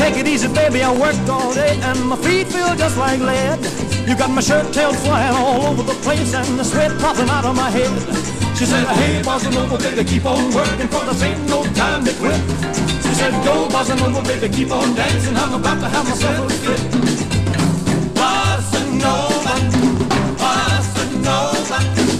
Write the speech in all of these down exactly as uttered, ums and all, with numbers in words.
take it easy, baby, I worked all day and my feet feel just like lead. You got my shirt tails flying all over the place and the sweat popping out of my head. She said, hey, bossa nova, baby, keep on working, for this ain't no time to quit. She said, go, bossa nova, baby, keep on dancing, I'm about to have myself a fit. Bossa nova, bossa nova.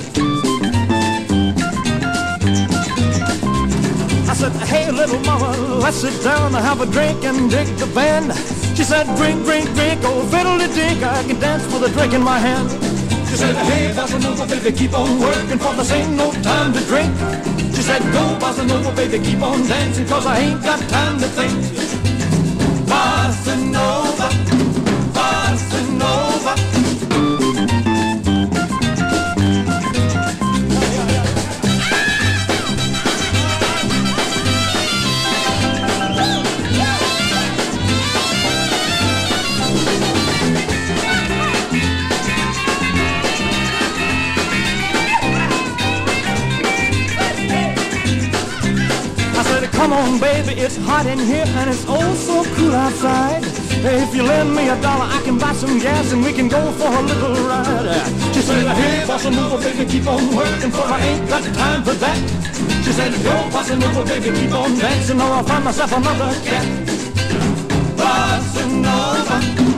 I said, hey, little mama, let's sit down and have a drink and dig the band. She said, drink, drink, drink, oh, fiddle-de-dink, I can dance with a drink in my hand. She said, hey, bossa nova, baby, keep on working, for this ain't no time to drink. She said, go, bossa nova, baby, keep on dancing, cause I ain't got time to think. Bossa nova, bossa nova. Come on, baby, it's hot in here and it's oh so cool outside. If you lend me a dollar, I can buy some gas and we can go for a little ride. She said, hey, bossa nova, baby, keep on working, for I ain't got time for that. She said, go, bossa nova, baby, keep on dancing, or I'll find myself another cat. Bossa nova.